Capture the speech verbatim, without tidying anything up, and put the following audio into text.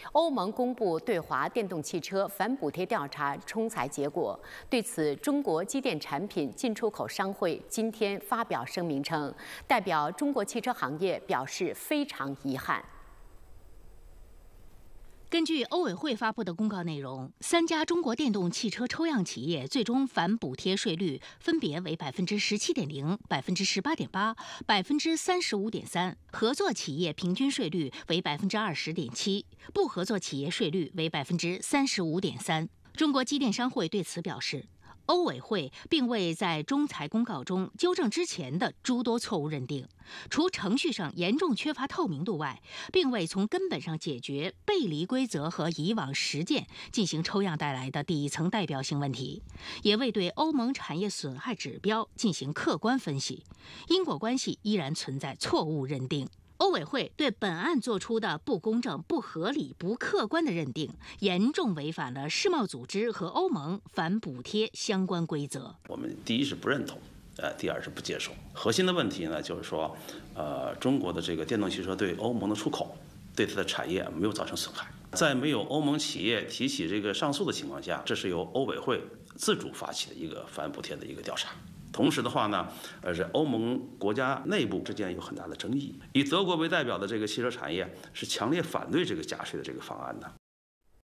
欧盟公布对华电动汽车反补贴调查冲裁结果。对此，中国机电产品进出口商会今天发表声明称，代表中国汽车行业表示非常遗憾。 根据欧委会发布的公告内容，三家中国电动汽车抽样企业最终反补贴税率分别为百分之十七点零、百分之十八点八、百分之三十五点三，合作企业平均税率为百分之二十点七，不合作企业税率为百分之三十五点三。中国机电商会对此表示， 欧委会并未在中裁公告中纠正之前的诸多错误认定，除程序上严重缺乏透明度外，并未从根本上解决背离规则和以往实践进行抽样带来的底层代表性问题，也未对欧盟产业损害指标进行客观分析，因果关系依然存在错误认定。 欧委会对本案作出的不公正、不合理、不客观的认定，严重违反了世贸组织和欧盟反补贴相关规则。 我们第一是不认同，呃，第二是不接受。核心的问题呢，就是说，呃，中国的这个电动汽车对欧盟的出口，对它的产业没有造成损害。在没有欧盟企业提起这个上诉的情况下，这是由欧委会自主发起的一个反补贴的一个调查。 同时的话呢，呃，是欧盟国家内部之间有很大的争议。以德国为代表的这个汽车产业是强烈反对这个加税的这个方案的。